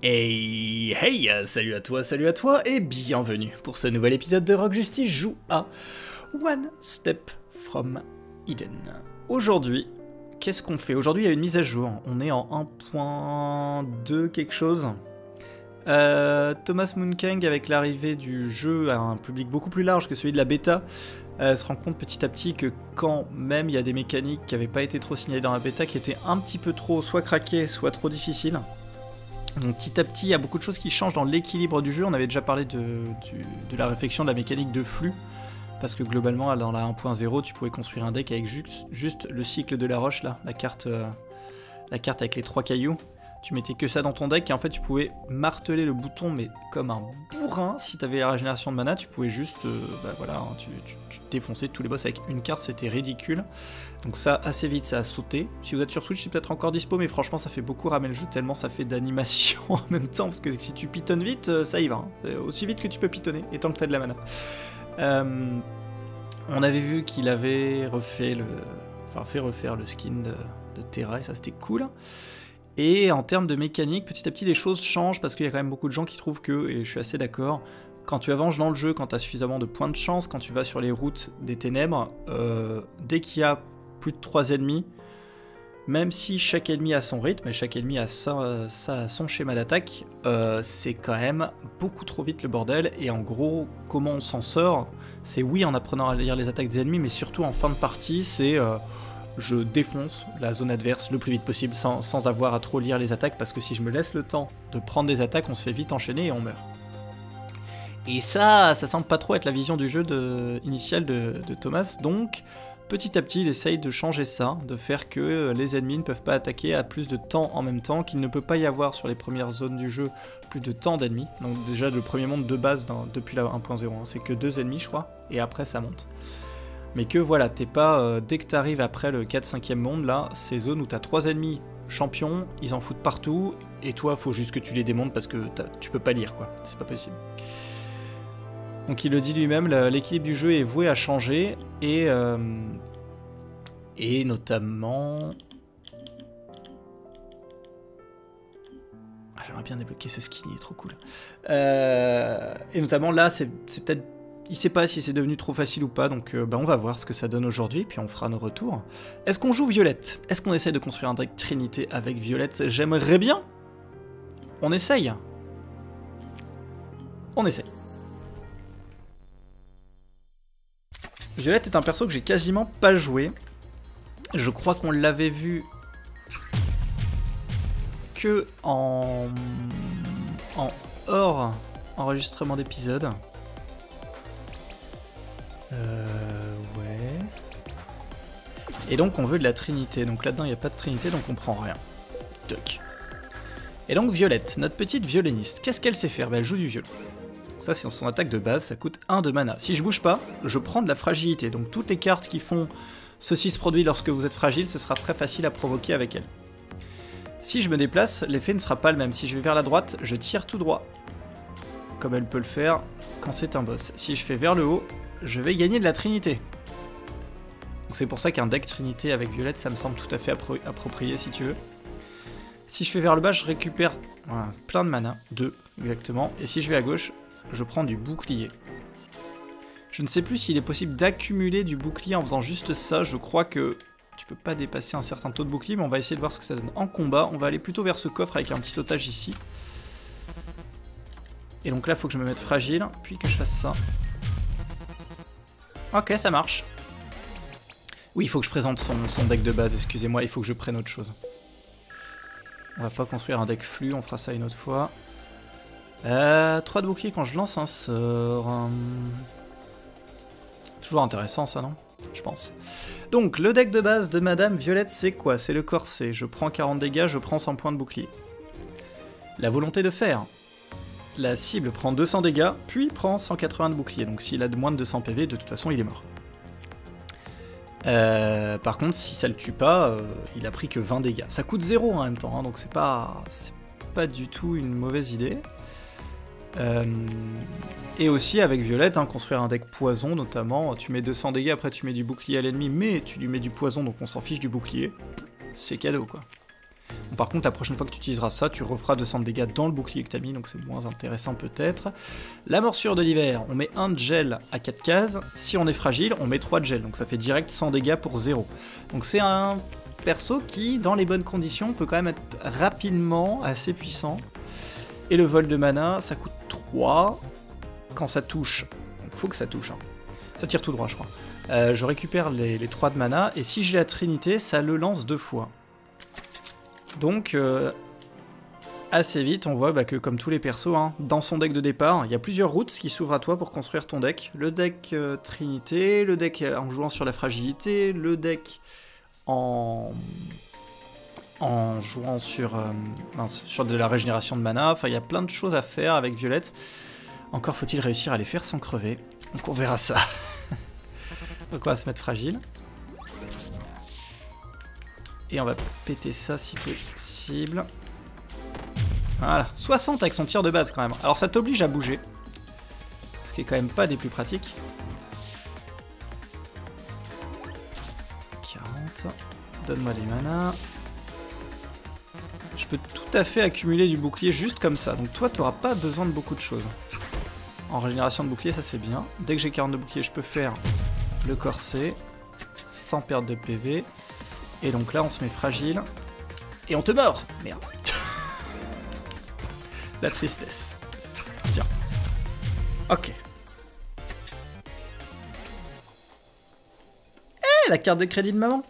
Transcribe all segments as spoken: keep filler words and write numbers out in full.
Hey, hey, salut à toi, salut à toi, et bienvenue pour ce nouvel épisode de Rogue Justice joue à One Step from Eden. Aujourd'hui, qu'est-ce qu'on fait? Aujourd'hui, il y a une mise à jour. On est en un point deux quelque chose. Euh, Thomas Moonkang, avec l'arrivée du jeu à un public beaucoup plus large que celui de la bêta, euh, se rend compte petit à petit que quand même il y a des mécaniques qui n'avaient pas été trop signalées dans la bêta, qui étaient un petit peu trop soit craquées, soit trop difficiles. Donc petit à petit, il y a beaucoup de choses qui changent dans l'équilibre du jeu. On avait déjà parlé de, du, de la réflexion de la mécanique de flux, parce que globalement, dans la un point zéro, tu pouvais construire un deck avec juste, juste le cycle de la roche, là, la carte, euh, la carte avec les trois cailloux. Tu mettais que ça dans ton deck, et en fait, tu pouvais marteler le bouton, mais comme un bourrin. Si tu avais la régénération de mana, tu pouvais juste, euh, bah voilà, hein, tu, tu, tu défonçais tous les boss avec une carte, c'était ridicule. Donc ça, assez vite, ça a sauté. Si vous êtes sur Switch, c'est peut-être encore dispo, mais franchement, ça fait beaucoup ramer le jeu, tellement ça fait d'animation en même temps, parce que si tu pitonnes vite, ça y va. Hein. Aussi vite que tu peux pitonner, et tant que tu as de la mana. Euh, on avait vu qu'il avait refait le... Enfin, fait refaire le skin de, de Terra, et ça, c'était cool. Et en termes de mécanique, petit à petit, les choses changent, parce qu'il y a quand même beaucoup de gens qui trouvent que, et je suis assez d'accord, quand tu avances dans le jeu, quand tu as suffisamment de points de chance, quand tu vas sur les routes des ténèbres, euh, dès qu'il y a plus de trois ennemis, même si chaque ennemi a son rythme et chaque ennemi a sa, sa, son schéma d'attaque, euh, c'est quand même beaucoup trop vite le bordel. Et en gros, comment on s'en sort, c'est oui en apprenant à lire les attaques des ennemis, mais surtout en fin de partie, c'est euh, je défonce la zone adverse le plus vite possible sans, sans avoir à trop lire les attaques, parce que si je me laisse le temps de prendre des attaques, on se fait vite enchaîner et on meurt. Et ça, ça semble pas trop être la vision du jeu de, initiale de, de Thomas, donc petit à petit il essaye de changer ça, de faire que les ennemis ne peuvent pas attaquer à plus de temps en même temps, qu'il ne peut pas y avoir sur les premières zones du jeu plus de temps d'ennemis. Donc déjà le premier monde de base dans, depuis la un point zéro, hein, c'est que deux ennemis je crois, et après ça monte. Mais que voilà, t'es pas, euh, dès que t'arrives après le quatre cinquième monde, là, ces zones où t'as trois ennemis champions, ils en foutent partout, et toi faut juste que tu les démontes parce que tu peux pas lire quoi, c'est pas possible. Donc il le dit lui-même, l'équilibre du jeu est voué à changer, et, euh, et notamment... Ah, j'aimerais bien débloquer ce skin, il est trop cool. Euh, et notamment là, c'est peut-être... Il sait pas si c'est devenu trop facile ou pas, donc euh, bah, on va voir ce que ça donne aujourd'hui, puis on fera nos retours. Est-ce qu'on joue Violette? Est-ce qu'on essaye de construire un deck Trinité avec Violette? J'aimerais bien. On essaye. On essaye. Violette est un perso que j'ai quasiment pas joué. Je crois qu'on l'avait vu que en, en hors enregistrement d'épisode. Euh, ouais. Et donc on veut de la Trinité. Donc là-dedans il n'y a pas de Trinité, donc on prend rien. Tuck. Et donc Violette, notre petite violoniste, qu'est-ce qu'elle sait faire? Bah, elle joue du violon. Ça c'est dans son attaque de base, ça coûte un de mana. Si je bouge pas, je prends de la fragilité. Donc toutes les cartes qui font ceci se produit lorsque vous êtes fragile, ce sera très facile à provoquer avec elle. Si je me déplace, l'effet ne sera pas le même. Si je vais vers la droite, je tire tout droit, comme elle peut le faire quand c'est un boss. Si je fais vers le haut, je vais gagner de la Trinité. Donc c'est pour ça qu'un deck Trinité avec Violette, ça me semble tout à fait appro approprié si tu veux. Si je fais vers le bas, je récupère voilà, plein de mana, deux exactement. Et si je vais à gauche, je prends du bouclier. Je ne sais plus s'il est possible d'accumuler du bouclier en faisant juste ça. Je crois que tu peux pas dépasser un certain taux de bouclier, mais on va essayer de voir ce que ça donne en combat. On va aller plutôt vers ce coffre avec un petit otage ici. Et donc là, il faut que je me mette fragile, puis que je fasse ça. Ok, ça marche. Oui, il faut que je présente son, son deck de base, excusez-moi, il faut que je prenne autre chose. On va pas construire un deck flux, on fera ça une autre fois. Euh, trois de bouclier quand je lance un sort. Hum... Toujours intéressant ça, non? Je pense. Donc, le deck de base de Madame Violette, c'est quoi? C'est le corset. Je prends quarante dégâts, je prends cent points de bouclier. La volonté de fer. La cible prend deux cents dégâts, puis prend cent quatre-vingts de bouclier. Donc s'il a de moins de deux cents P V, de toute façon, il est mort. Euh, par contre, si ça le tue pas, euh, il a pris que vingt dégâts. Ça coûte zéro en même temps, hein, donc c'est pas, c'est pas du tout une mauvaise idée. Euh, et aussi avec Violette, hein, construire un deck poison notamment, tu mets deux cents dégâts, après tu mets du bouclier à l'ennemi, mais tu lui mets du poison, donc on s'en fiche du bouclier. C'est cadeau quoi. Bon, par contre, la prochaine fois que tu utiliseras ça, tu referas deux cents de dégâts dans le bouclier que tu as mis, donc c'est moins intéressant peut-être. La morsure de l'hiver, on met un de gel à quatre cases. Si on est fragile, on met trois de gel, donc ça fait direct cent dégâts pour zéro. Donc c'est un perso qui, dans les bonnes conditions, peut quand même être rapidement assez puissant. Et le vol de mana, ça coûte trois. Quand ça touche, il faut que ça touche, hein. Ça tire tout droit, je crois. Euh, je récupère les, les trois de mana, et si j'ai la Trinité, ça le lance deux fois. Donc, euh, assez vite, on voit bah, que comme tous les persos, hein, dans son deck de départ, il y a plusieurs routes qui s'ouvrent à toi pour construire ton deck. Le deck euh, Trinité, le deck en jouant sur la fragilité, le deck en, en jouant sur, euh, mince, sur de la régénération de mana. Enfin, il y a plein de choses à faire avec Violette. Encore faut-il réussir à les faire sans crever. Donc on verra ça. Donc on va se mettre fragile. Et on va péter ça si possible. Voilà, soixante avec son tir de base quand même. Alors ça t'oblige à bouger. Ce qui est quand même pas des plus pratiques. quarante. Donne-moi des manas. Je peux tout à fait accumuler du bouclier juste comme ça. Donc toi, tu n'auras pas besoin de beaucoup de choses. En régénération de bouclier, ça c'est bien. Dès que j'ai quarante de bouclier, je peux faire le corset. Sans perdre de P V. Et donc là, on se met fragile. Et on te mord. Merde. La tristesse. Tiens. Ok. Eh, la carte de crédit de maman.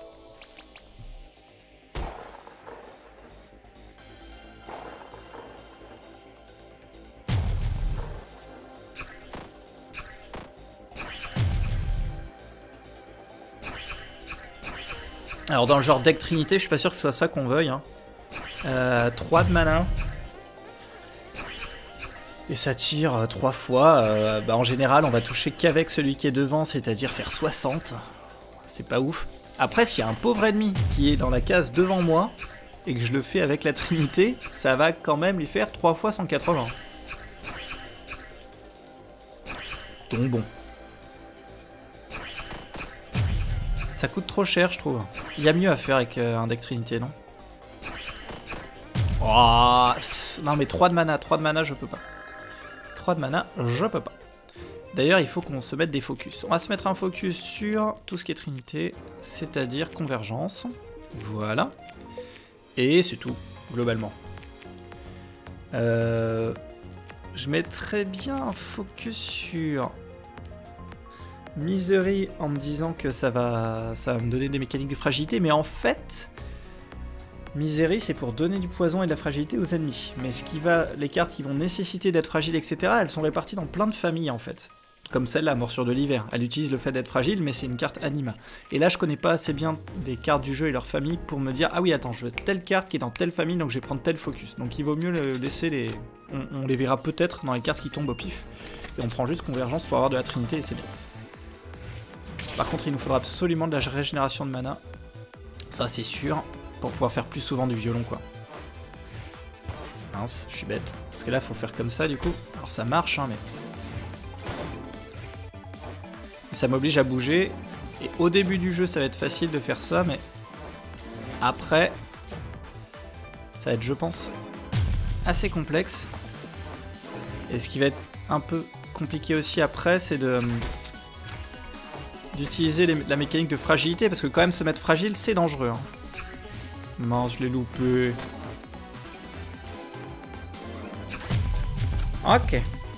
Alors dans le genre deck Trinité, je suis pas sûr que ce soit ça qu'on veuille. Hein. Euh, trois de mana. Et ça tire euh, trois fois. Euh, bah, en général, on va toucher qu'avec celui qui est devant, c'est-à-dire faire soixante. C'est pas ouf. Après, s'il y a un pauvre ennemi qui est dans la case devant moi, et que je le fais avec la Trinité, ça va quand même lui faire trois fois cent quatre-vingts. Donc bon. Ça coûte trop cher, je trouve. Il y a mieux à faire avec euh, un deck Trinité, non? Oh, non mais trois de mana, trois de mana, je peux pas. trois de mana, je peux pas. D'ailleurs, il faut qu'on se mette des focus. On va se mettre un focus sur tout ce qui est Trinité, c'est-à-dire Convergence. Voilà. Et c'est tout, globalement. Euh, je mettrais bien un focus sur Misery en me disant que ça va, ça va me donner des mécaniques de fragilité, mais en fait, Misery c'est pour donner du poison et de la fragilité aux ennemis. Mais ce qui va, les cartes qui vont nécessiter d'être fragiles, et cetera, elles sont réparties dans plein de familles en fait. Comme celle-là, Morsure de l'hiver. Elle utilise le fait d'être fragile, mais c'est une carte anima. Et là, je connais pas assez bien les cartes du jeu et leur famille pour me dire ah oui, attends, je veux telle carte qui est dans telle famille, donc je vais prendre tel focus. Donc il vaut mieux le laisser les. On, on les verra peut-être dans les cartes qui tombent au pif. Et on prend juste Convergence pour avoir de la Trinité et c'est bien. Par contre, il nous faudra absolument de la régénération de mana. Ça, c'est sûr. Pour pouvoir faire plus souvent du violon, quoi. Mince, je suis bête. Parce que là, il faut faire comme ça, du coup. Alors, ça marche, hein, mais... Et ça m'oblige à bouger. Et au début du jeu, ça va être facile de faire ça, mais... Après... Ça va être, je pense, assez complexe. Et ce qui va être un peu compliqué aussi après, c'est de... d'utiliser la mécanique de fragilité, parce que quand même se mettre fragile, c'est dangereux. Hein. Mince, je l'ai loupé. Ok.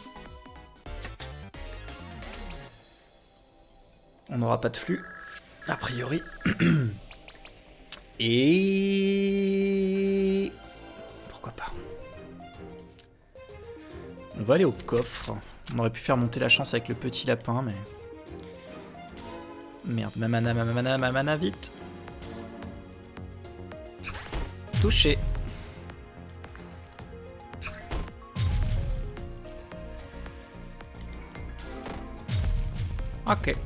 On n'aura pas de flux, a priori. Et... pourquoi pas. On va aller au coffre. On aurait pu faire monter la chance avec le petit lapin, mais... Merde, ma mana, ma mana, ma mana, vite. Touché. Ok.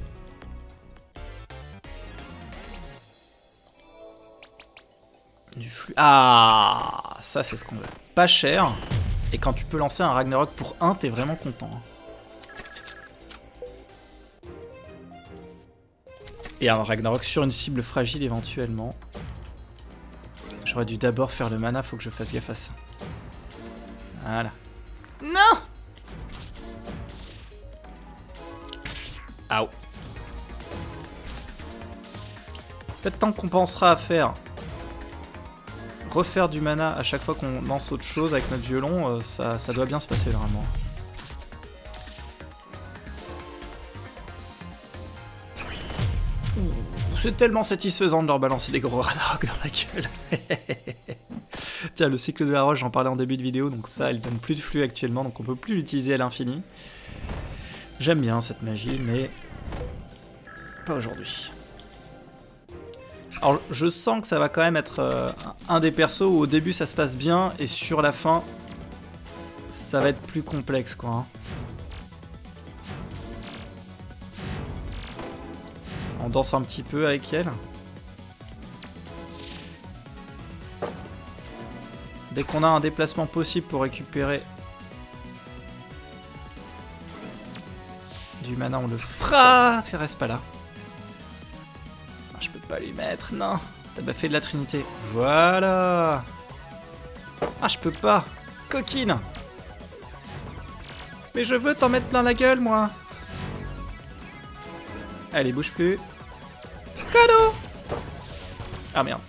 Du flux. Ah, ça c'est ce qu'on veut. Pas cher. Et quand tu peux lancer un Ragnarok pour un, t'es vraiment content. Et un Ragnarok sur une cible fragile éventuellement. j'aurais dû d'abord faire le mana, faut que je fasse gaffe à ça. Voilà. Non! Aouh. Peut-être tant qu'on pensera à faire refaire du mana à chaque fois qu'on lance autre chose avec notre violon, euh, ça, ça doit bien se passer vraiment. C'est tellement satisfaisant de leur balancer des gros Ragnarok dans la gueule. Tiens, le cycle de la roche, j'en parlais en début de vidéo, donc ça, elle donne plus de flux actuellement, donc on peut plus l'utiliser à l'infini. J'aime bien cette magie, mais pas aujourd'hui. Alors, je sens que ça va quand même être euh, un des persos où au début ça se passe bien, et sur la fin, ça va être plus complexe, quoi. Hein. On danse un petit peu avec elle. Dès qu'on a un déplacement possible pour récupérer du mana, on le fera. Tu restes pas là. Ah, je peux pas lui mettre, non. T'as baffé de la Trinité. Voilà. Ah, je peux pas. Coquine. Mais je veux t'en mettre plein la gueule, moi. Allez, bouge plus. Cadeau. Ah merde.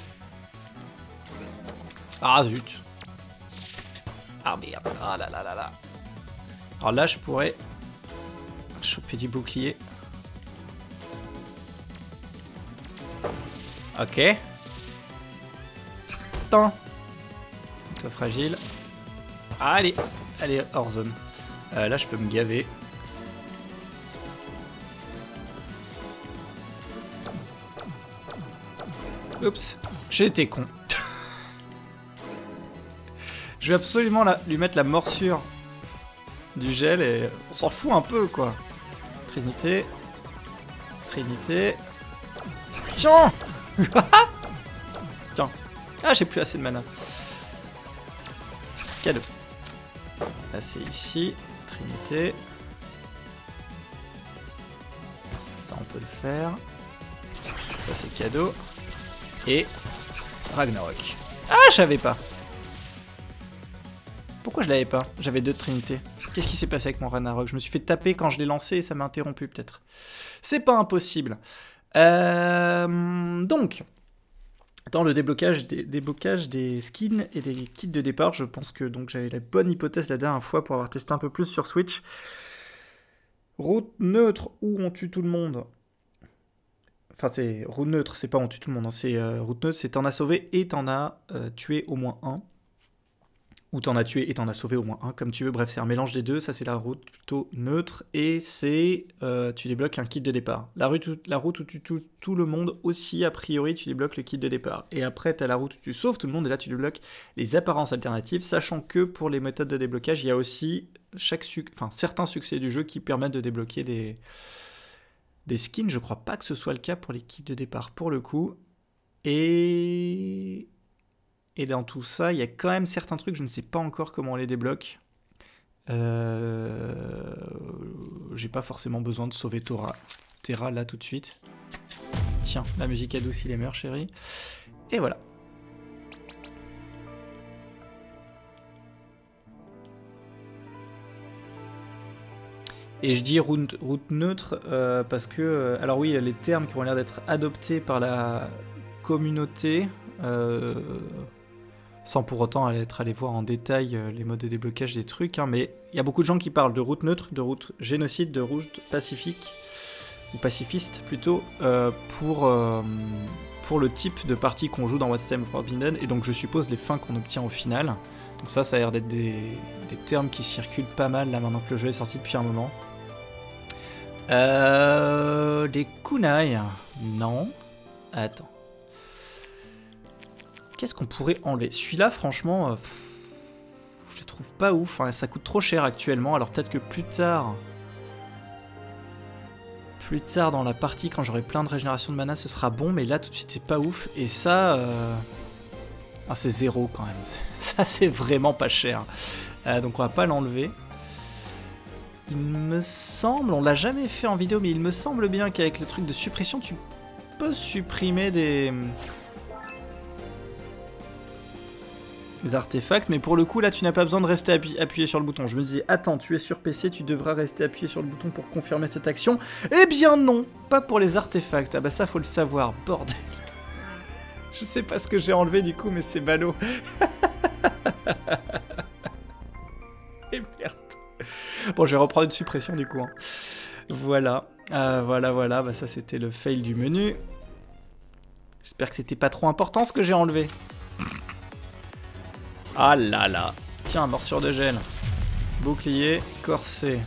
Ah zut. Ah merde. Ah là là là là. Alors là, je pourrais choper du bouclier. Ok. Attends. Toi fragile. Allez. Allez, hors zone. Euh, là, je peux me gaver. Oups, j'ai été con. Je vais absolument la, lui mettre la morsure du gel et on s'en fout un peu, quoi. Trinité. Trinité. Tiens. Tiens. Ah, j'ai plus assez de mana. Cadeau. Là, c'est ici. Trinité. Ça, on peut le faire. Ça, c'est cadeau. Et Ragnarok. Ah, j'avais pas. Pourquoi je l'avais pas? J'avais deux Trinités. Qu'est-ce qui s'est passé avec mon Ragnarok? Je me suis fait taper quand je l'ai lancé et ça m'a interrompu peut-être. C'est pas impossible. Euh, donc, dans le déblocage des, déblocage des skins et des kits de départ, je pense que donc j'avais la bonne hypothèse la dernière fois pour avoir testé un peu plus sur Switch. Route neutre où on tue tout le monde. Enfin, c'est route neutre, c'est pas on tue tout le monde. Hein. C'est euh, route neutre, c'est t'en as sauvé et t'en as euh, tué au moins un. Ou t'en as tué et t'en as sauvé au moins un, comme tu veux. Bref, c'est un mélange des deux. Ça, c'est la route plutôt neutre. Et c'est euh, tu débloques un kit de départ. La route, la route où tu tues tout le monde aussi, a priori, tu débloques le kit de départ. Et après, t'as la route où tu sauves tout le monde. Et là, tu débloques les apparences alternatives. Sachant que pour les méthodes de déblocage, il y a aussi chaque suc... enfin, certains succès du jeu qui permettent de débloquer des... des skins. Je crois pas que ce soit le cas pour les kits de départ pour le coup. Et... Et dans tout ça, il y a quand même certains trucs, je ne sais pas encore comment on les débloque. Euh... J'ai pas forcément besoin de sauver Tora. Terra là tout de suite. Tiens, la musique adoucit les mœurs, chérie. Et voilà. Et je dis route, route neutre euh, parce que... Alors oui, les termes qui ont l'air d'être adoptés par la communauté... Euh, sans pour autant être allé voir en détail les modes de déblocage des trucs, hein, mais il y a beaucoup de gens qui parlent de route neutre, de route génocide, de route pacifique, ou pacifiste plutôt, euh, pour, euh, pour le type de partie qu'on joue dans What's Time Forbidden, et donc je suppose les fins qu'on obtient au final. Donc ça, ça a l'air d'être des, des termes qui circulent pas mal là maintenant que le jeu est sorti depuis un moment. Euh, des kunai, non. Attends. Qu'est-ce qu'on pourrait enlever? Celui-là, franchement, euh, pff, je le trouve pas ouf. Hein, ça coûte trop cher actuellement. Alors peut-être que plus tard, plus tard dans la partie, quand j'aurai plein de régénération de mana, ce sera bon. Mais là, tout de suite, c'est pas ouf. Et ça, euh... ah, c'est zéro quand même. Ça, c'est vraiment pas cher. Euh, donc on va pas l'enlever. Il me semble, on l'a jamais fait en vidéo, mais il me semble bien qu'avec le truc de suppression, tu peux supprimer des... les artefacts, mais pour le coup là tu n'as pas besoin de rester appu appuyé sur le bouton. Je me disais, attends, tu es sur P C, tu devras rester appuyé sur le bouton pour confirmer cette action. Eh bien non, pas pour les artefacts. Ah bah ça faut le savoir, bordel. Je sais pas ce que j'ai enlevé du coup, mais c'est ballot. Et merde. Bon, je vais reprendre une suppression du coup. Hein. Voilà, euh, voilà, voilà, bah ça c'était le fail du menu. J'espère que c'était pas trop important ce que j'ai enlevé. Ah là là. Tiens, morsure de gel. Bouclier, corset.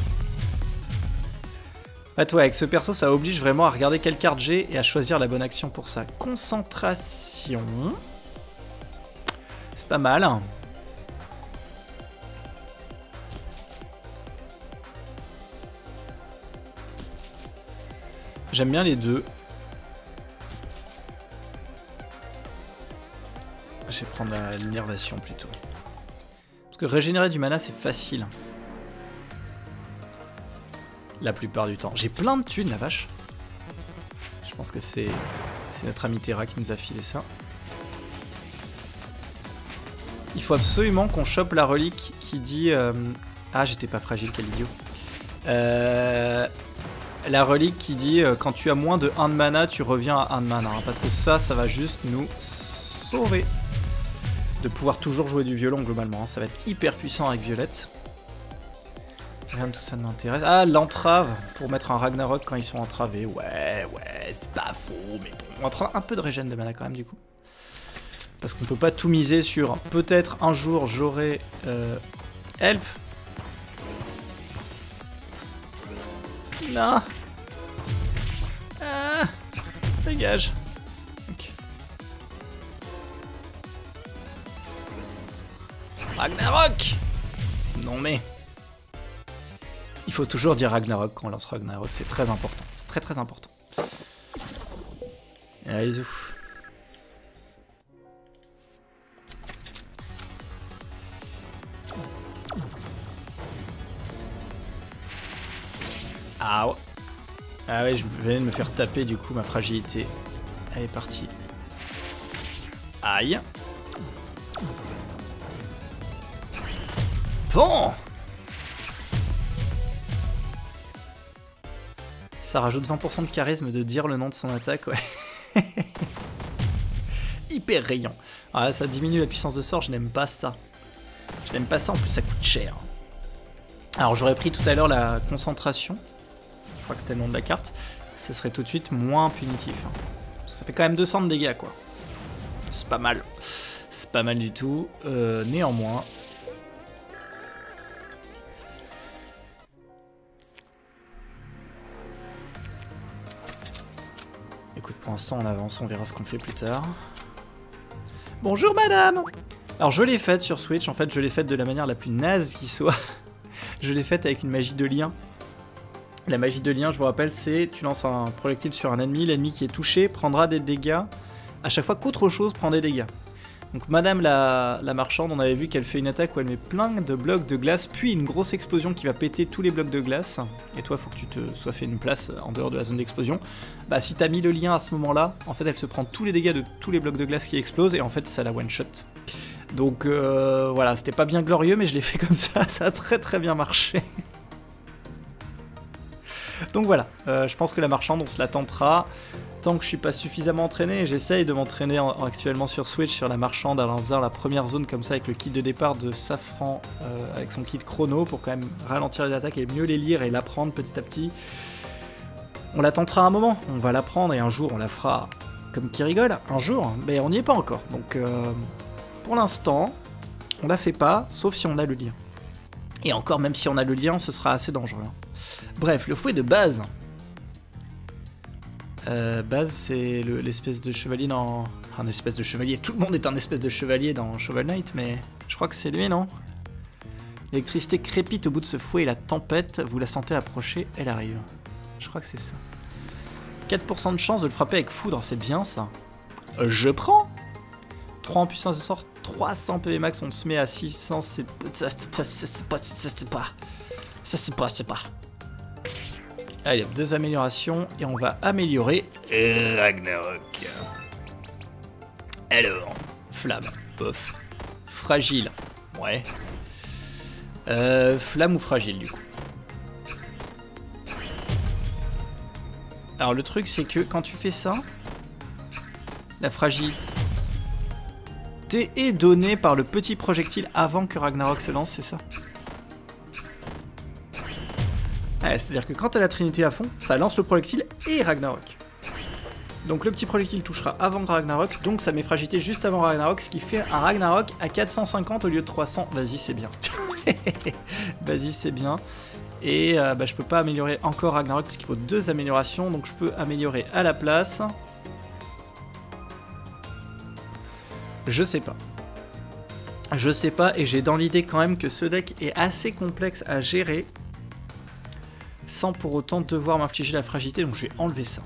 Ah toi, avec ce perso, ça oblige vraiment à regarder quelle carte j'ai et à choisir la bonne action pour ça. Concentration. C'est pas mal. J'aime bien les deux. Je vais prendre l'innervation plutôt. Parce que régénérer du mana, c'est facile. La plupart du temps. J'ai plein de thunes, la vache. Je pense que c'est notre ami Terra qui nous a filé ça. Il faut absolument qu'on chope la relique qui dit... Euh... Ah, j'étais pas fragile, quel idiot. Euh... La relique qui dit euh, quand tu as moins de un de mana, tu reviens à un de mana. Hein, parce que ça, ça va juste nous sauver. De pouvoir toujours jouer du violon globalement. Hein, ça va être hyper puissant avec Violette. Rien de tout ça ne m'intéresse. Ah, l'entrave pour mettre un Ragnarok quand ils sont entravés. Ouais, ouais, c'est pas faux. Mais bon, on va prendre un peu de régène de mana quand même du coup. Parce qu'on peut pas tout miser sur peut-être un jour j'aurai euh, help. Non. Ah, dégage. Ok. Ragnarok. Non mais... Il faut toujours dire Ragnarok quand on lance Ragnarok, c'est très important. C'est très très important. Allez, ouf. Ah ouais. Ah ouais, je venais de me faire taper du coup ma fragilité. Elle est partie. Aïe. Bon. Ça rajoute vingt pour cent de charisme de dire le nom de son attaque, ouais. Hyper rayant. Ah, ça diminue la puissance de sort, je n'aime pas ça. Je n'aime pas ça, en plus ça coûte cher. Alors j'aurais pris tout à l'heure la concentration. Je crois que c'était le nom de la carte. Ça serait tout de suite moins punitif. Ça fait quand même deux cents de dégâts, quoi. C'est pas mal. C'est pas mal du tout. Euh, néanmoins... Écoute, pour l'instant on avance, on verra ce qu'on fait plus tard. Bonjour madame. Alors je l'ai faite sur Switch, en fait je l'ai faite de la manière la plus naze qui soit. Je l'ai faite avec une magie de lien. La magie de lien, je vous rappelle, c'est tu lances un projectile sur un ennemi, l'ennemi qui est touché prendra des dégâts à chaque fois qu'autre chose prend des dégâts. Donc madame la, la marchande, on avait vu qu'elle fait une attaque où elle met plein de blocs de glace, puis une grosse explosion qui va péter tous les blocs de glace. Et toi, faut que tu te sois fait une place en dehors de la zone d'explosion. Bah si t'as mis le lien à ce moment-là, en fait elle se prend tous les dégâts de tous les blocs de glace qui explosent, et en fait ça la one-shot. Donc euh, voilà, c'était pas bien glorieux, mais je l'ai fait comme ça, ça a très très bien marché. Donc voilà, euh, je pense que la marchande, on se la tentera. Tant que je suis pas suffisamment entraîné, j'essaye de m'entraîner actuellement sur Switch sur la marchande en faisant la première zone comme ça avec le kit de départ de Safran euh, avec son kit chrono pour quand même ralentir les attaques et mieux les lire et l'apprendre petit à petit. On la tentera un moment, on va l'apprendre et un jour on la fera comme qui rigole, un jour, mais on n'y est pas encore. Donc euh, pour l'instant, on la fait pas, sauf si on a le lien. Et encore, même si on a le lien, ce sera assez dangereux. Bref, le fouet de base. Euh, base, c'est l'espèce de chevalier dans... Un espèce de chevalier, tout le monde est un espèce de chevalier dans Shovel Knight, mais je crois que c'est lui, non? L'électricité crépite au bout de ce fouet et la tempête, vous la sentez approcher, elle arrive. Je crois que c'est ça. quatre pour cent de chance de le frapper avec foudre, c'est bien ça. Euh, je prends trois en puissance de sort, trois cents P V max, on se met à six cents, c'est... Ça c'est pas... Ça c'est pas... Ça c'est pas... Ça c'est pas... C'est pas... Allez, deux améliorations, et on va améliorer Ragnarok. Alors, flamme, bof. fragile. Ouais. Euh, flamme ou fragile du coup. Alors le truc c'est que quand tu fais ça, la fragilité est donnée par le petit projectile avant que Ragnarok se lance, c'est ça? Ouais, c'est-à-dire que quand t'as la Trinité à fond, ça lance le projectile et Ragnarok. Donc le petit projectile touchera avant Ragnarok, donc ça met fragilité juste avant Ragnarok, ce qui fait un Ragnarok à quatre cent cinquante au lieu de trois cents. Vas-y, c'est bien. Vas-y, c'est bien. Et euh, bah, je peux pas améliorer encore Ragnarok parce qu'il faut deux améliorations, donc je peux améliorer à la place. Je sais pas. Je sais pas, et j'ai dans l'idée quand même que ce deck est assez complexe à gérer sans pour autant devoir m'infliger la fragilité, donc je vais enlever ça.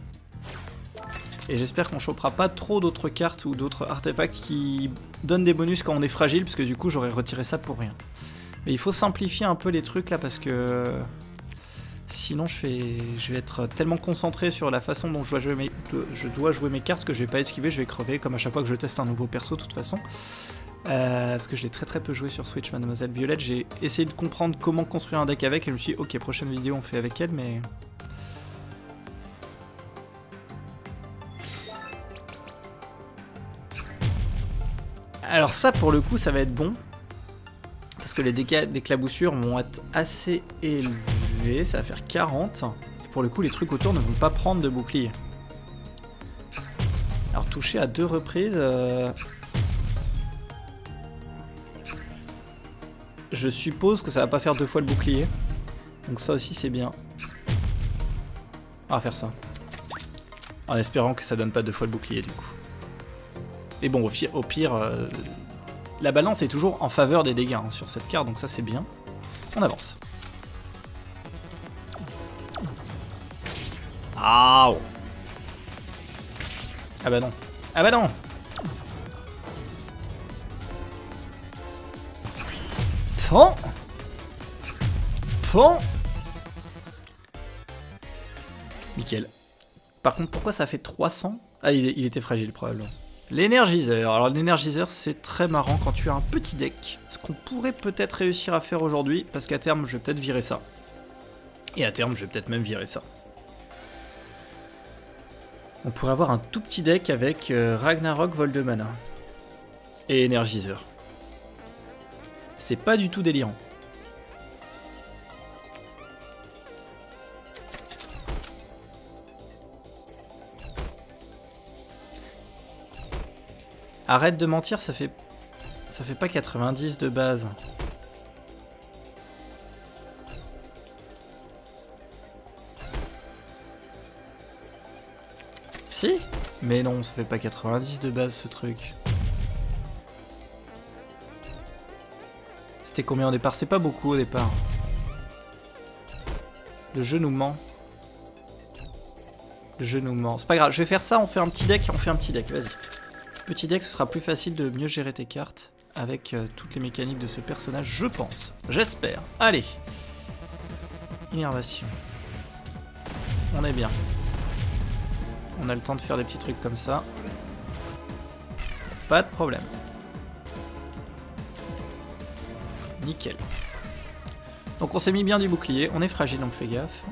Et j'espère qu'on chopera pas trop d'autres cartes ou d'autres artefacts qui donnent des bonus quand on est fragile, parce que du coup j'aurais retiré ça pour rien. Mais il faut simplifier un peu les trucs là, parce que sinon je, fais... je vais être tellement concentré sur la façon dont je dois jouer mes, je dois jouer mes cartes que je vais pas esquiver, je vais crever, comme à chaque fois que je teste un nouveau perso de toute façon. Euh, parce que je l'ai très très peu joué sur Switch, Mademoiselle Violette. J'ai essayé de comprendre comment construire un deck avec, et je me suis dit ok, prochaine vidéo on fait avec elle, mais... Alors ça pour le coup ça va être bon, parce que les déclaboussures vont être assez élevées, ça va faire quarante, et pour le coup les trucs autour ne vont pas prendre de bouclier. Alors toucher à deux reprises, euh... je suppose que ça va pas faire deux fois le bouclier, donc ça aussi c'est bien. On va faire ça, en espérant que ça donne pas deux fois le bouclier du coup. Mais bon, au pire, au pire euh, la balance est toujours en faveur des dégâts hein, sur cette carte, donc ça c'est bien. On avance. Ah oh. Ah bah non. Ah bah non. Pon Pon Nickel. Par contre, pourquoi ça fait trois cents? Ah, il, il était fragile probablement. L'énergiseur. Alors l'énergiseur c'est très marrant quand tu as un petit deck. Ce qu'on pourrait peut-être réussir à faire aujourd'hui, parce qu'à terme je vais peut-être virer ça. Et à terme je vais peut-être même virer ça. On pourrait avoir un tout petit deck avec euh, Ragnarok, vol de mana. Et énergiseur. C'est pas du tout délirant. Arrête de mentir, ça fait ça fait pas quatre-vingt-dix de base. Si? Mais non, ça fait pas quatre-vingt-dix de base ce truc. C'était combien au départ? C'est pas beaucoup au départ. Le jeu nous ment. Le jeu nous ment. C'est pas grave, je vais faire ça, on fait un petit deck, on fait un petit deck, vas-y. Petit deck, ce sera plus facile de mieux gérer tes cartes avec euh, toutes les mécaniques de ce personnage, je pense. J'espère. Allez. Innervation. On est bien. On a le temps de faire des petits trucs comme ça. Pas de problème. Nickel. Donc on s'est mis bien du bouclier. On est fragile, donc fais gaffe.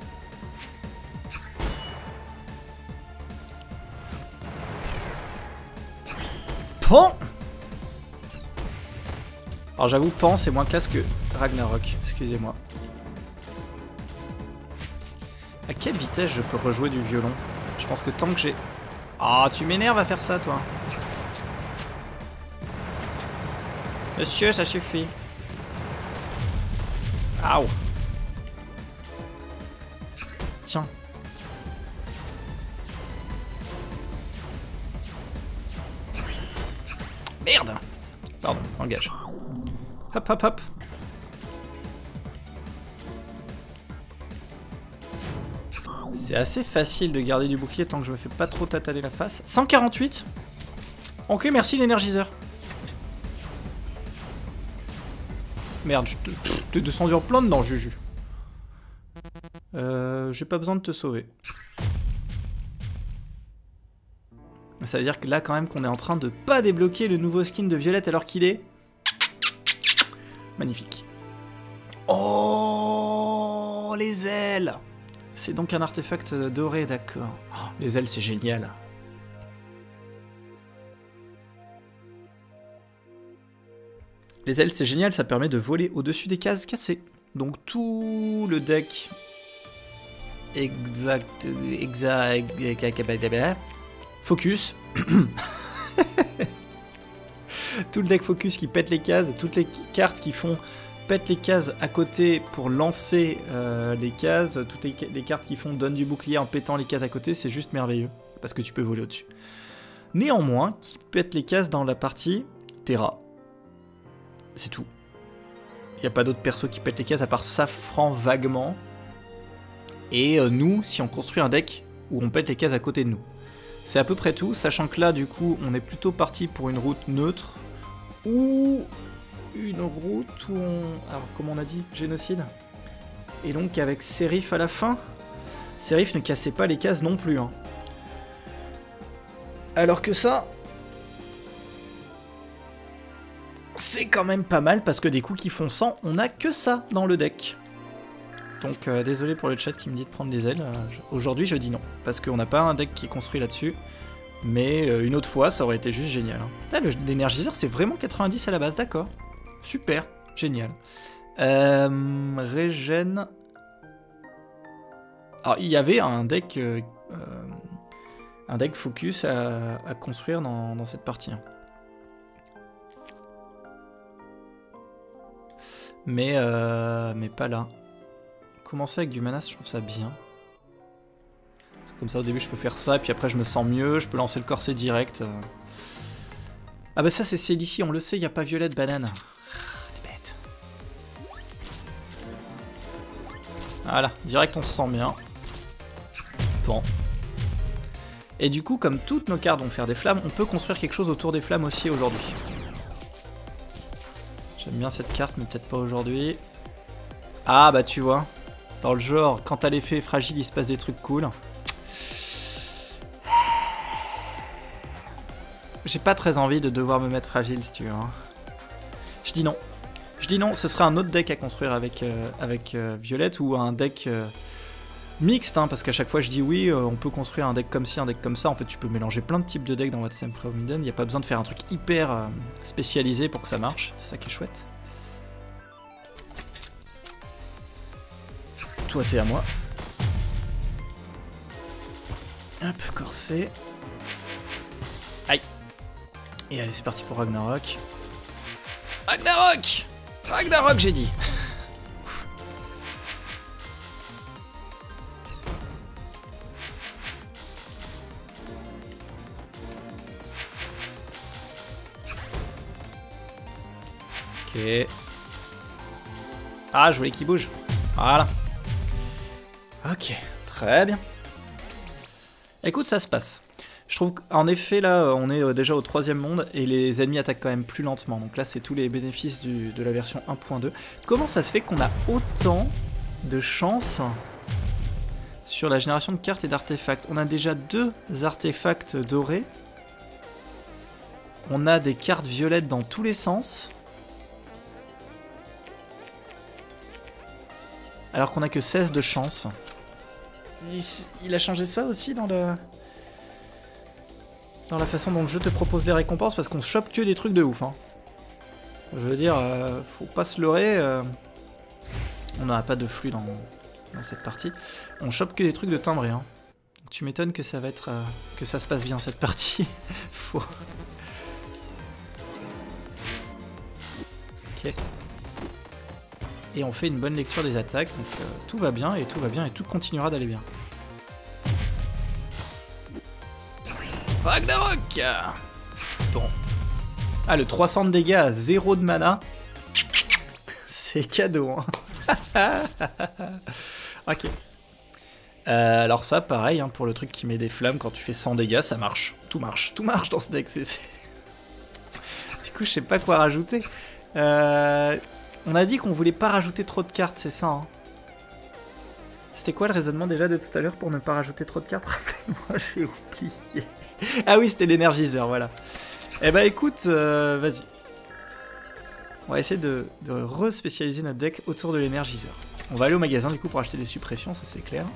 Pan. Alors j'avoue, Pan c'est moins classe que Ragnarok, excusez-moi. À quelle vitesse je peux rejouer du violon? Je pense que tant que j'ai... Ah, tu m'énerves à faire ça toi. Monsieur, ça suffit. Aouh. Tiens. Merde. Pardon, engage. Hop, hop, hop. C'est assez facile de garder du bouclier tant que je me fais pas trop tataner la face. cent quarante-huit. Ok, merci l'énergiseur. Merde, t'es descendu en plein dedans, Juju. Euh, j'ai pas besoin de te sauver. Ça veut dire que là, quand même, qu'on est en train de pas débloquer le nouveau skin de Violette alors qu'il est Magnifique. Oh, les ailes! C'est donc un artefact doré, d'accord. Oh, les ailes, c'est génial. Les ailes, c'est génial, ça permet de voler au-dessus des cases cassées. Donc tout le deck... Exact... Exact... Focus. Tout le deck focus qui pète les cases, toutes les cartes qui font pète les cases à côté pour lancer euh, les cases, toutes les, les cartes qui font donne du bouclier en pétant les cases à côté, c'est juste merveilleux, parce que tu peux voler au-dessus. Néanmoins, qui pète les cases dans la partie Terra. C'est tout. Il n'y a pas d'autres persos qui pètent les cases à part Safran vaguement. Et euh, nous, si on construit un deck où on pète les cases à côté de nous. C'est à peu près tout, sachant que là, du coup, on est plutôt parti pour une route neutre. Ou une route où on... Alors, comment on a dit? Génocide. Et donc, avec Serif à la fin. Serif ne cassait pas les cases non plus. Hein. Alors que ça... c'est quand même pas mal, parce que des coups qui font cent, on a que ça dans le deck. Donc euh, désolé pour le chat qui me dit de prendre les ailes. Euh, Aujourd'hui je dis non, parce qu'on n'a pas un deck qui est construit là-dessus. Mais euh, une autre fois ça aurait été juste génial. Hein. Ah, l'énergiseur c'est vraiment quatre-vingt-dix à la base, d'accord. Super, génial. Euh, Régène... Alors il y avait un deck... Euh, euh, un deck focus à, à construire dans, dans cette partie. Hein. Mais, euh, mais pas là. Commencer avec du mana, je trouve ça bien. Comme ça, au début, je peux faire ça, et puis après, je me sens mieux. Je peux lancer le corset direct. Ah bah ça, c'est Célicie, on le sait, il n'y a pas Violette Banane. Ah, t'es bête. Voilà, direct, on se sent bien. Bon. Et du coup, comme toutes nos cartes vont faire des flammes, on peut construire quelque chose autour des flammes aussi aujourd'hui. J'aime bien cette carte, mais peut-être pas aujourd'hui. Ah bah tu vois, dans le genre, quand t'as l'effet fragile, il se passe des trucs cool. J'ai pas très envie de devoir me mettre fragile, si tu veux. Hein. Je dis non. Je dis non, ce serait un autre deck à construire avec, euh, avec euh, Violette, ou un deck euh, mixte, hein, parce qu'à chaque fois je dis oui, euh, on peut construire un deck comme ci, un deck comme ça. En fait, tu peux mélanger plein de types de decks dans What's Name from Eden. Il n'y a pas besoin de faire un truc hyper euh, spécialisé pour que ça marche. C'est ça qui est chouette. Toi, t'es à moi. Hop, corset. Aïe. Et allez, c'est parti pour Ragnarok. Ragnarok Ragnarok, j'ai dit. Ok. Ah, je voulais qu'il bouge. Voilà. Ok, très bien. Écoute, ça se passe. Je trouve qu'en effet, là, on est déjà au troisième monde et les ennemis attaquent quand même plus lentement. Donc là, c'est tous les bénéfices du, de la version un point deux. Comment ça se fait qu'on a autant de chance sur la génération de cartes et d'artefacts? On a déjà deux artefacts dorés. On a des cartes violettes dans tous les sens. Alors qu'on a que seize de chance. Il, il a changé ça aussi dans le... dans la façon dont le jeu te propose des récompenses, parce qu'on chope que des trucs de ouf. Hein. Je veux dire, euh, faut pas se leurrer. Euh... On n'a pas de flux dans, dans cette partie. On chope que des trucs de timbré. Hein. Donc tu m'étonnes que ça va être... Euh, que ça se passe bien cette partie. Faut... Ok. Et on fait une bonne lecture des attaques, donc euh, tout va bien, et tout va bien, et tout continuera d'aller bien. Ragnarok! Bon. Ah, le trois cents de dégâts à zéro de mana. C'est cadeau, hein. Ok. Euh, alors ça, pareil, hein, pour le truc qui met des flammes, quand tu fais cent dégâts, ça marche. Tout marche, tout marche dans ce deck. C'est... Du coup, je sais pas quoi rajouter. Euh... On a dit qu'on voulait pas rajouter trop de cartes, c'est ça, hein. C'était quoi le raisonnement déjà de tout à l'heure pour ne pas rajouter trop de cartes? Rappelez-moi, j'ai oublié. Ah oui, c'était l'énergiseur, voilà. Eh bah écoute, euh, vas-y. On va essayer de, de re-spécialiser notre deck autour de l'énergiseur. On va aller au magasin du coup pour acheter des suppressions, ça c'est clair.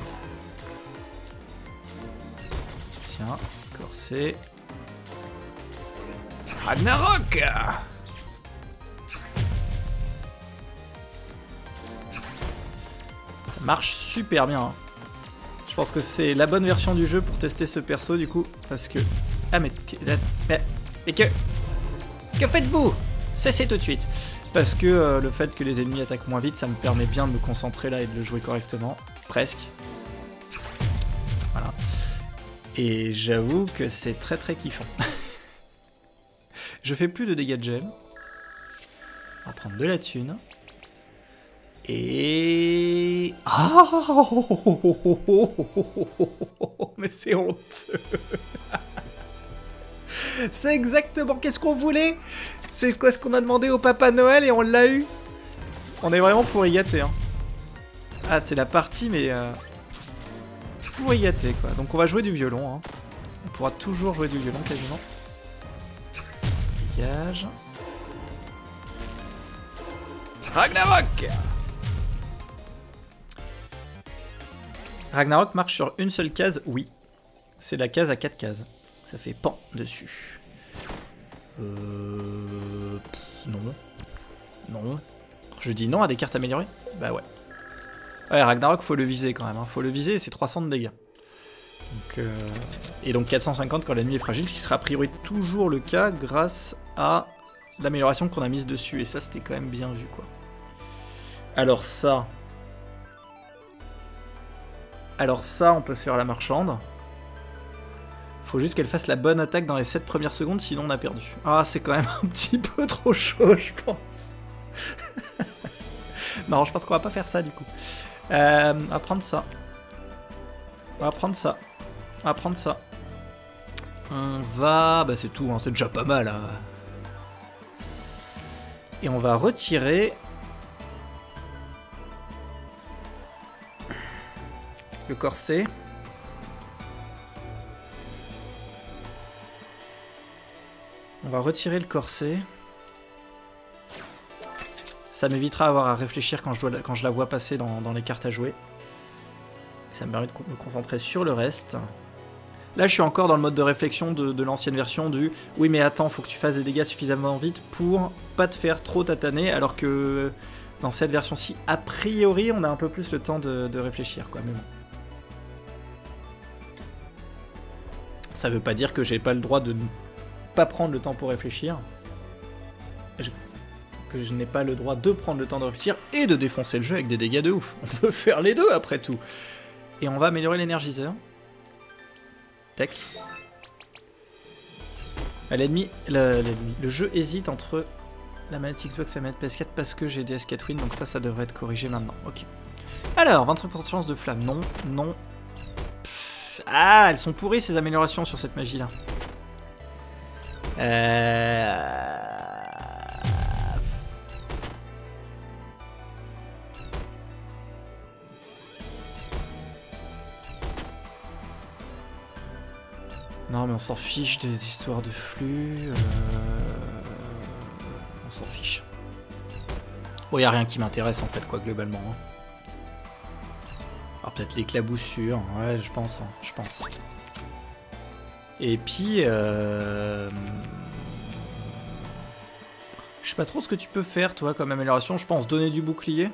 Tiens, corset. Ragnarok! Ça marche super bien. Hein. Je pense que c'est la bonne version du jeu pour tester ce perso du coup. Parce que... Ah mais... Mais, mais que... Que faites-vous? Cessez tout de suite. Parce que euh, le fait que les ennemis attaquent moins vite, ça me permet bien de me concentrer là et de le jouer correctement. Presque. Voilà. Et j'avoue que c'est très très kiffant. Je fais plus de dégâts de gel. On va prendre de la thune. Et... Ah mais c'est honteux. C'est exactement qu'est-ce qu'on voulait. C'est quoi ce qu'on a demandé au Papa Noël et on l'a eu. On est vraiment pour y gâter. Hein. Ah, c'est la partie, mais... Euh... Pour y gâter, quoi. Donc on va jouer du violon. Hein. On pourra toujours jouer du violon, quasiment. Dégage. Ragnarok! Ragnarok marche sur une seule case, oui. C'est la case à quatre cases. Ça fait pan dessus. Euh... Non. Non. Je dis non à des cartes améliorées? Bah ouais. Ouais, Ragnarok, faut le viser quand même. Hein. Faut le viser et c'est trois cents de dégâts. Donc, euh... Et donc quatre cent cinquante quand l'ennemi est fragile, ce qui sera a priori toujours le cas grâce à l'amélioration qu'on a mise dessus. Et ça, c'était quand même bien vu, quoi. Alors ça... Alors ça, on peut se faire la marchande. Faut juste qu'elle fasse la bonne attaque dans les sept premières secondes, sinon on a perdu. Ah, c'est quand même un petit peu trop chaud, je pense. Non, je pense qu'on va pas faire ça, du coup. Euh, on va prendre ça. On va prendre ça. On va prendre ça. On va... Bah c'est tout, hein, c'est déjà pas mal. Hein. Et on va retirer... le corset. On va retirer le corset. Ça m'évitera d'avoir à réfléchir quand je, dois, quand je la vois passer dans, dans les cartes à jouer. Ça me permet de me concentrer sur le reste. Là, je suis encore dans le mode de réflexion de, de l'ancienne version du « Oui, mais attends, faut que tu fasses des dégâts suffisamment vite pour pas te faire trop tataner. » Alors que dans cette version-ci, a priori, on a un peu plus le temps de, de réfléchir, quoi. Mais bon. Ça veut pas dire que j'ai pas le droit de ne pas prendre le temps pour réfléchir. Je... Que je n'ai pas le droit de prendre le temps de réfléchir et de défoncer le jeu avec des dégâts de ouf. On peut faire les deux après tout. Et on va améliorer l'énergiseur. Tac. L'ennemi, le, le jeu hésite entre la manette Xbox et la manette P S quatre parce que j'ai D S quatre Win, donc ça, ça devrait être corrigé maintenant. Ok. Alors, vingt-cinq pour cent de chance de flamme. Non, non. Ah, elles sont pourries ces améliorations sur cette magie là. Euh... Non mais on s'en fiche des histoires de flux. Euh... On s'en fiche. Bon, y a rien qui m'intéresse en fait quoi globalement. Hein. Alors peut-être l'éclaboussure, ouais je pense, hein, je pense. Et puis, euh... je sais pas trop ce que tu peux faire toi comme amélioration, je pense donner du bouclier.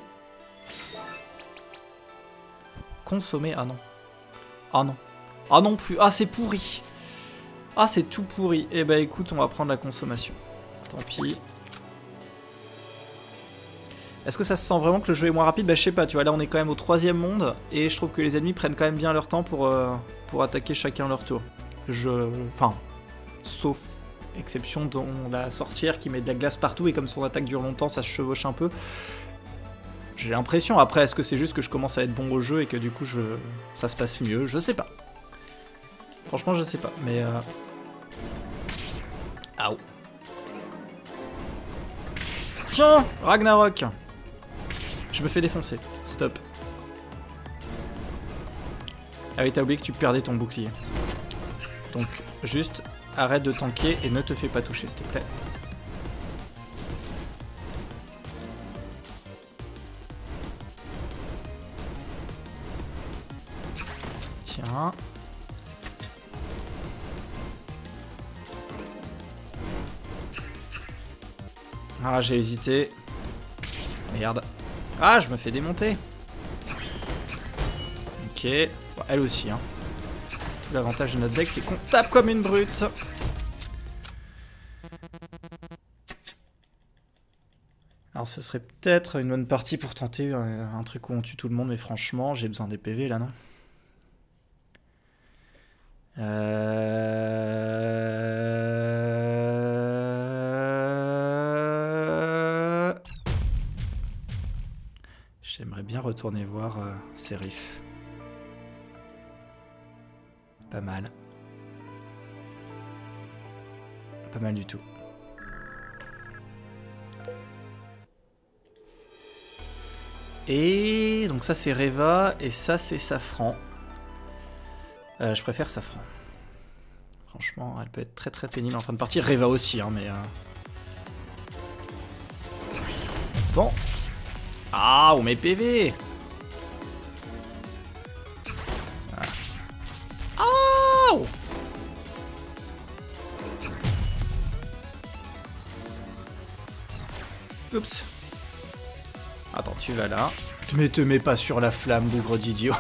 Consommer, ah non. Ah non. Ah non plus, ah c'est pourri. Ah c'est tout pourri, eh bah écoute on va prendre la consommation. Tant pis. Est-ce que ça se sent vraiment que le jeu est moins rapide? Bah je sais pas, tu vois, là on est quand même au troisième monde, et je trouve que les ennemis prennent quand même bien leur temps pour, euh, pour attaquer chacun leur tour. Je... Enfin, sauf exception dont la sorcière qui met de la glace partout, et comme son attaque dure longtemps, ça se chevauche un peu. J'ai l'impression, après, est-ce que c'est juste que je commence à être bon au jeu, et que du coup je... ça se passe mieux? Je sais pas. Franchement je sais pas, mais... Euh... Aouh. Tiens, Ragnarok. Je me fais défoncer. Stop. Ah oui, t'as oublié que tu perdais ton bouclier. Donc, juste arrête de tanker et ne te fais pas toucher, s'il te plaît. Tiens. Ah, j'ai hésité. Merde. Ah, je me fais démonter. Ok. Bon, elle aussi, hein. Tout l'avantage de notre deck, c'est qu'on tape comme une brute. Alors, ce serait peut-être une bonne partie pour tenter un, un truc où on tue tout le monde, mais franchement, j'ai besoin des P V, là, non? Euh... J'aimerais bien retourner voir euh, Serif. Pas mal. Pas mal du tout. Et donc ça c'est Reva et ça c'est Safran. Euh, je préfère Safran. Franchement, elle peut être très très pénible en fin de partie. Reva aussi, hein, mais... Euh... Bon. Ah, on met P V. Ah. Oh. Oups. Attends, tu vas là. Mais te mets pas sur la flamme, bougre d'idiot.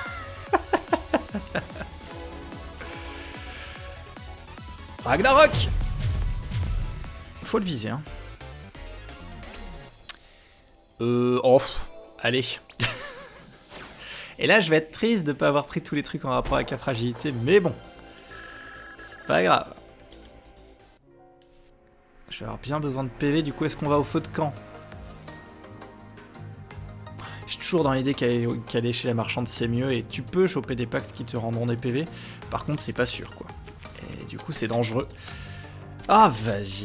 Ragnarok. Faut le viser, hein. Euh... Oh, allez. Et là, je vais être triste de ne pas avoir pris tous les trucs en rapport avec la fragilité, mais bon. C'est pas grave. Je vais avoir bien besoin de P V, du coup, est-ce qu'on va au feu de camp? J'ai toujours dans l'idée qu'aller chez la marchande, c'est mieux, et tu peux choper des pactes qui te rendront des P V. Par contre, c'est pas sûr, quoi. Et du coup, c'est dangereux. Ah, vas-y.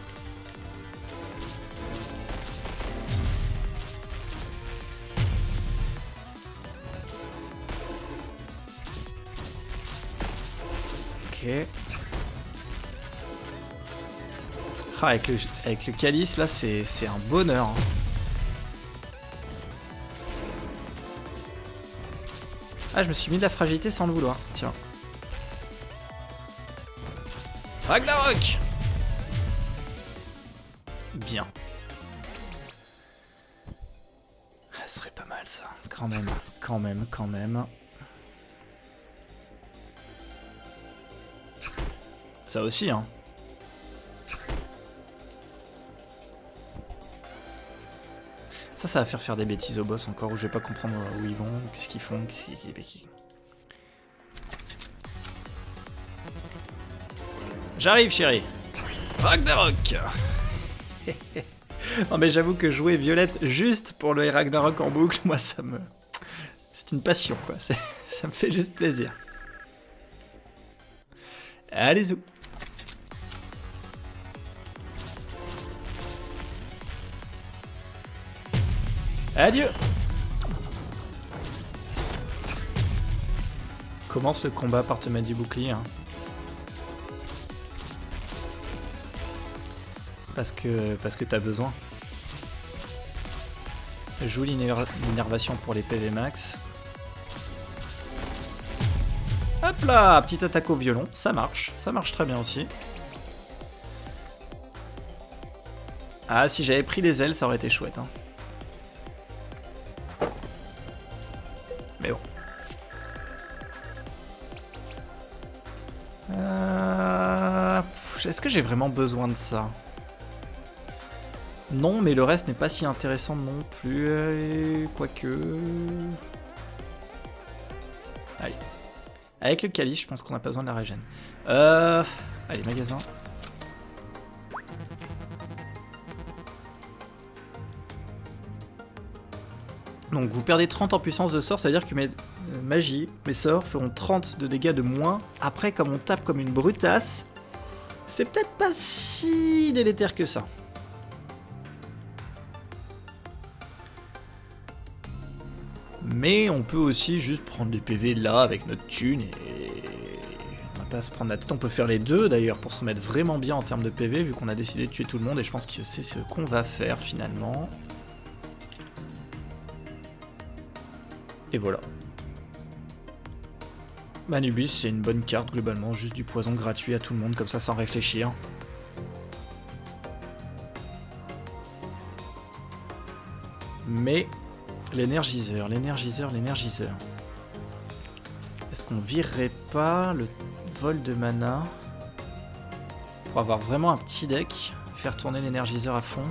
Ok. Ah, avec, le, avec le calice, là, c'est un bonheur. Hein. Ah, je me suis mis de la fragilité sans le vouloir. Tiens. Ragnarok. Bien. Ah, ce serait pas mal, ça. Quand même, quand même, quand même. Ça aussi, hein. Ça, ça va faire faire des bêtises au boss encore, où je vais pas comprendre où ils vont, qu'est-ce qu'ils font, qu'est-ce qu'ils... J'arrive, chérie. Ragnarok. Non mais j'avoue que jouer Violette juste pour le Ragnarok en boucle, moi ça me... C'est une passion, quoi. Ça me fait juste plaisir. Allez, zou. Adieu. Commence le combat par te mettre du bouclier. Hein. Parce que, parce que t'as besoin. Joue l'innervation pour les P V max. Hop là, petite attaque au violon, ça marche, ça marche très bien aussi. Ah, si j'avais pris les ailes, ça aurait été chouette. Hein. Mais bon. Euh... Est-ce que j'ai vraiment besoin de ça? Non, mais le reste n'est pas si intéressant non plus. Quoique... Allez. Avec le calice, je pense qu'on n'a pas besoin de la régène. Euh... Allez, magasin. Donc vous perdez trente en puissance de sort, c'est-à-dire que mes euh, magies, mes sorts feront trente de dégâts de moins. Après, comme on tape comme une brutasse, c'est peut-être pas si délétère que ça. Mais on peut aussi juste prendre des P V là avec notre thune et on va pas se prendre la tête. On peut faire les deux d'ailleurs pour se remettre vraiment bien en termes de P V vu qu'on a décidé de tuer tout le monde et je pense que c'est ce qu'on va faire finalement. Et voilà. Anubis, c'est une bonne carte globalement, juste du poison gratuit à tout le monde, comme ça sans réfléchir. Mais l'énergiseur, l'énergiseur, l'énergiseur. Est-ce qu'on virerait pas le vol de mana pour avoir vraiment un petit deck, faire tourner l'énergiseur à fond?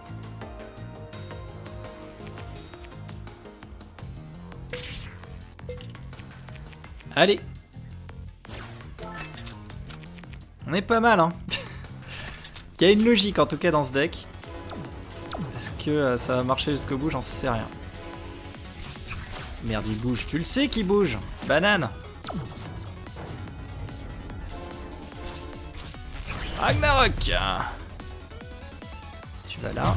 Allez! On est pas mal, hein. Il y a une logique en tout cas dans ce deck. Est-ce que euh, ça va marcher jusqu'au bout? J'en sais rien. Merde, il bouge. Tu le sais qu'il bouge. Banane. Ragnarok. Tu vas là.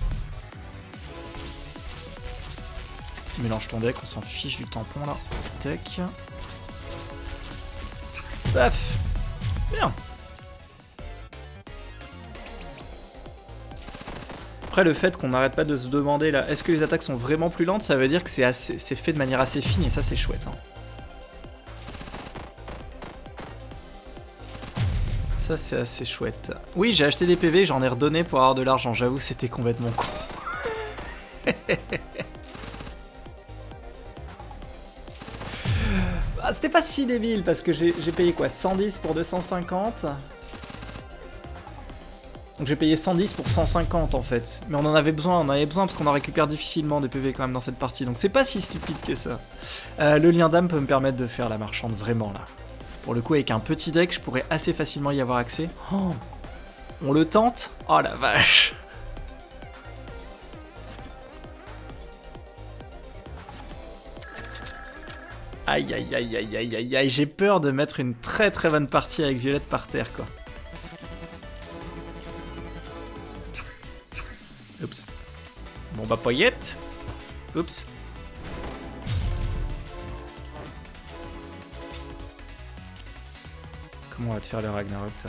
Mélange ton deck, on s'en fiche du tampon là. Tech. Paf. Bien. Après, le fait qu'on n'arrête pas de se demander là, est-ce que les attaques sont vraiment plus lentes, ça veut dire que c'est assez, c'est fait de manière assez fine et ça c'est chouette. Hein. Ça c'est assez chouette. Oui, j'ai acheté des P V, j'en ai redonné pour avoir de l'argent, j'avoue c'était complètement con. Ah, c'était pas si débile parce que j'ai payé quoi, cent dix pour deux cent cinquante. Donc j'ai payé cent dix pour cent cinquante en fait. Mais on en avait besoin, on en avait besoin parce qu'on en récupère difficilement des P V quand même dans cette partie. Donc c'est pas si stupide que ça. Euh, le lien d'âme peut me permettre de faire la marchande vraiment là. Pour le coup avec un petit deck, je pourrais assez facilement y avoir accès. Oh, on le tente? Oh la vache. Aïe aïe aïe aïe aïe aïe aïe, j'ai peur de mettre une très très bonne partie avec Violette par terre quoi. Oups. Bon bah paillette. Oups. Comment on va te faire le Ragnarok toi?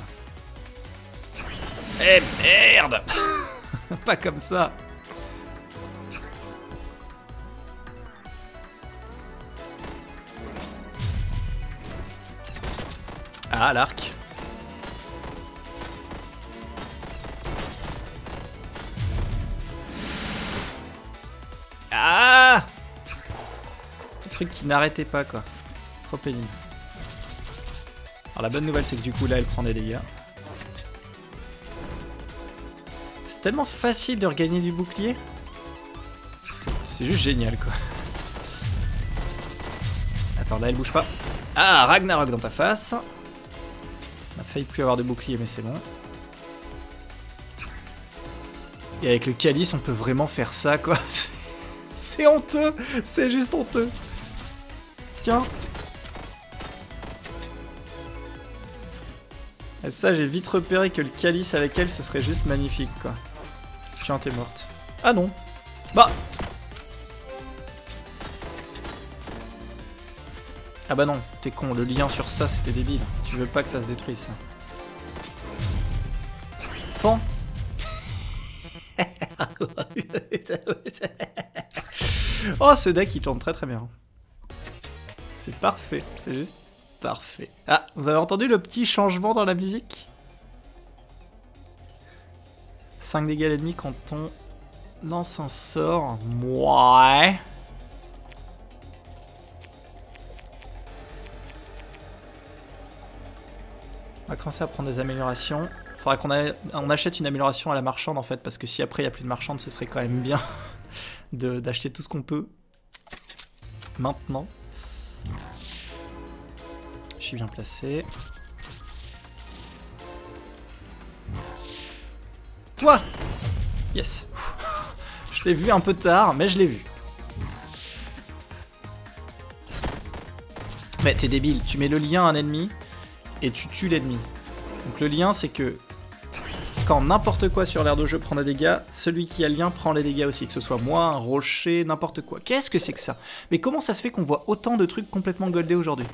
Eh merde. Pas comme ça. Ah l'arc. Ah! Un truc qui n'arrêtait pas quoi. Trop pénible. Alors la bonne nouvelle c'est que du coup là elle prend des dégâts. C'est tellement facile de regagner du bouclier. C'est juste génial quoi. Attends là elle bouge pas. Ah Ragnarok dans ta face. On a failli plus avoir de bouclier mais c'est bon. Et avec le calice on peut vraiment faire ça quoi. C'est honteux, c'est juste honteux. Tiens. Et ça, j'ai vite repéré que le calice avec elle, ce serait juste magnifique, quoi. Tiens, t'es morte. Ah non. Bah. Ah bah non, t'es con. Le lien sur ça, c'était débile. Tu veux pas que ça se détruise, ça. Bon. Oh, ce deck il tourne très très bien. C'est parfait, c'est juste parfait. Ah, vous avez entendu le petit changement dans la musique? cinq dégâts à l'ennemi quand on lance un sort. Ouais. On va commencer à prendre des améliorations. Faudra qu'on on achète une amélioration à la marchande en fait, parce que si après il n'y a plus de marchande, ce serait quand même bien d'acheter tout ce qu'on peut maintenant. Je suis bien placé. Toi! Yes! Je l'ai vu un peu tard, mais je l'ai vu. Mais t'es débile, tu mets le lien à un ennemi et tu tues l'ennemi. Donc le lien c'est que quand n'importe quoi sur l'aire de jeu prend des dégâts, celui qui a le lien prend les dégâts aussi, que ce soit moi, un rocher, n'importe quoi. Qu'est-ce que c'est que ça? Mais comment ça se fait qu'on voit autant de trucs complètement goldés aujourd'hui?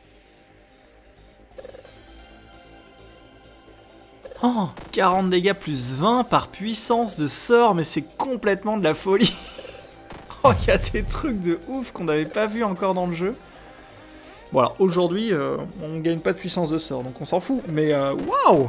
Oh, quarante dégâts plus vingt par puissance de sort, mais c'est complètement de la folie. Oh, il y a des trucs de ouf qu'on n'avait pas vu encore dans le jeu. Bon alors aujourd'hui, euh, on gagne pas de puissance de sort, donc on s'en fout, mais euh, waouh!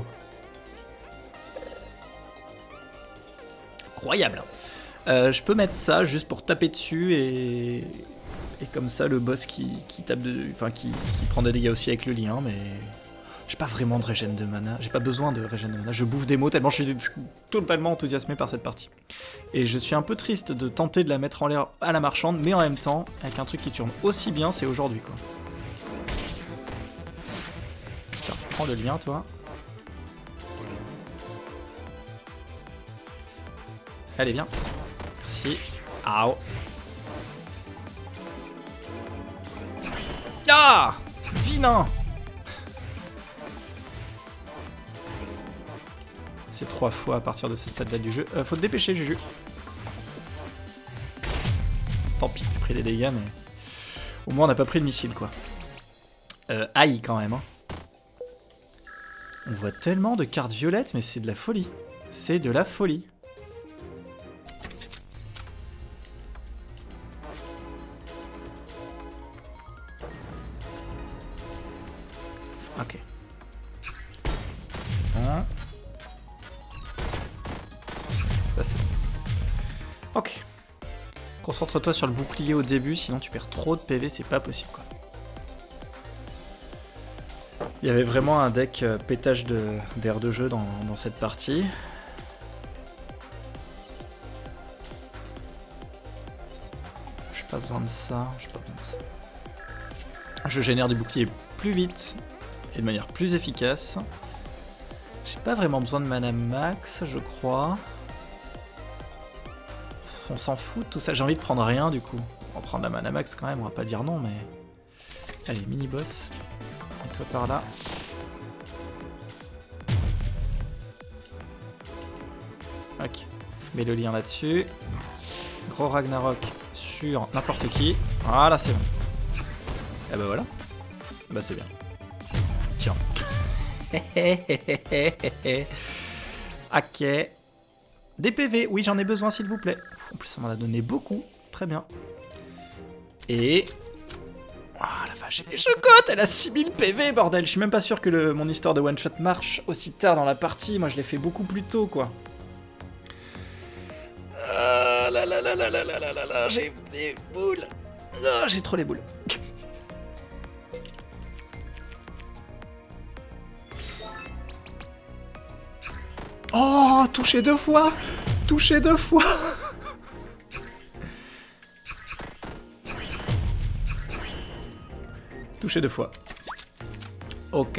Incroyable. Euh, je peux mettre ça juste pour taper dessus et, et comme ça le boss qui, qui tape de, enfin qui, qui prend des dégâts aussi avec le lien, mais j'ai pas vraiment de régène de mana, j'ai pas besoin de régène de mana, je bouffe des mots tellement je suis totalement enthousiasmé par cette partie. Et je suis un peu triste de tenter de la mettre en l'air à la marchande, mais en même temps, avec un truc qui tourne aussi bien, c'est aujourd'hui quoi. Tiens, prends le lien toi. Allez viens. Merci. Aouh. Ah! Vilain! C'est trois fois à partir de ce stade-là du jeu. Euh, faut te dépêcher, Juju. Tant pis, j'ai pris des dégâts, mais... Au moins, on n'a pas pris le missile, quoi. Euh, aïe, quand même. Hein. On voit tellement de cartes violettes, mais c'est de la folie. C'est de la folie. Ok. Bon. Ça c'est... Ok. Concentre-toi sur le bouclier au début, sinon tu perds trop de P V, c'est pas possible quoi. Il y avait vraiment un deck euh, pétage d'air de, de jeu dans, dans cette partie. J'ai pas besoin de ça, j'ai pas besoin de ça. Je génère du bouclier plus vite et de manière plus efficace. J'ai pas vraiment besoin de mana max, je crois. On s'en fout de tout ça, j'ai envie de prendre rien du coup. On va prendre la mana max quand même, on va pas dire non, mais... Allez, mini-boss. Et toi par là. Ok, mets le lien là-dessus. Gros Ragnarok sur n'importe qui. Voilà, c'est bon. Et bah voilà. Bah c'est bien. Tiens. Ok. Des P V, oui j'en ai besoin s'il vous plaît. En plus ça m'en a donné beaucoup, très bien. Et... Oh la vache, elle est chocotte, elle a six mille P V bordel. Je suis même pas sûr que le, mon histoire de one shot marche aussi tard dans la partie, moi je l'ai fait beaucoup plus tôt quoi. Ah là là là là là là là là là, j'ai des boules. Oh, j'ai trop les boules. Oh, touché deux fois! Touché deux fois! Touché deux fois. Ok.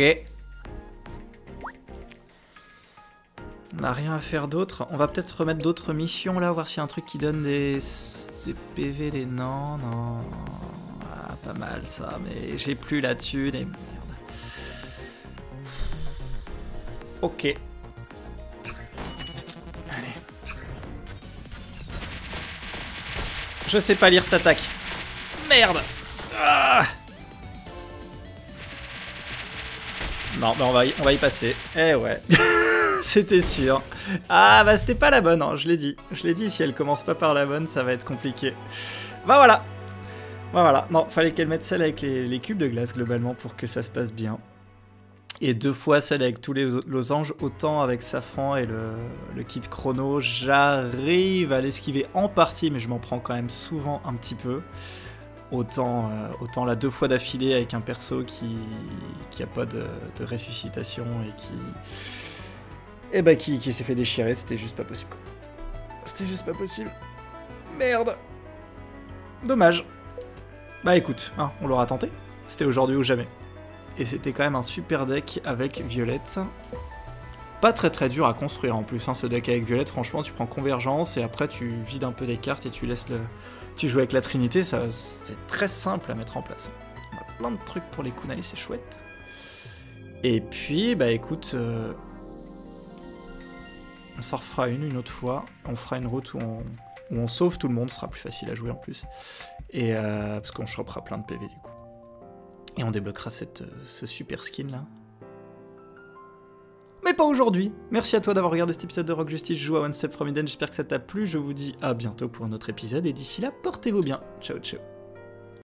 On n'a rien à faire d'autre. On va peut-être remettre d'autres missions là, voir s'il y a un truc qui donne des, des P V, des... Non, non... Ah, pas mal ça, mais j'ai plus la thune et merde. Ok. Je sais pas lire cette attaque. Merde. Ah non, mais on va y, on va y passer. Eh ouais. C'était sûr. Ah bah c'était pas la bonne, hein, je l'ai dit. Je l'ai dit, si elle commence pas par la bonne, ça va être compliqué. Bah voilà. Bah voilà. Non, fallait qu'elle mette celle avec les, les cubes de glace globalement pour que ça se passe bien. Et deux fois celle avec tous les losanges, autant avec Safran et le, le kit chrono, j'arrive à l'esquiver en partie, mais je m'en prends quand même souvent un petit peu. Autant, euh, autant là deux fois d'affilée avec un perso qui qui a pas de, de ressuscitation et qui et bah qui, qui s'est fait déchirer, c'était juste pas possible. C'était juste pas possible. Merde. Dommage. Bah écoute, hein, on l'aura tenté. C'était aujourd'hui ou jamais. Et c'était quand même un super deck avec Violette. Pas très très dur à construire en plus, hein, ce deck avec Violette. Franchement, tu prends Convergence et après tu vides un peu des cartes et tu laisses le... Tu joues avec la Trinité, ça, c'est très simple à mettre en place. On a plein de trucs pour les kunai, c'est chouette. Et puis, bah écoute... Euh... On s'en refera une une autre fois. On fera une route où on, où on sauve tout le monde, ce sera plus facile à jouer en plus. Et euh... Parce qu'on chopera plein de P V du coup. Et on débloquera cette, euh, ce super skin là. Mais pas aujourd'hui. Merci à toi d'avoir regardé cet épisode de Rock Justice. Je joue à One Step From Eden. J'espère que ça t'a plu. Je vous dis à bientôt pour un autre épisode. Et d'ici là, portez-vous bien. Ciao, ciao.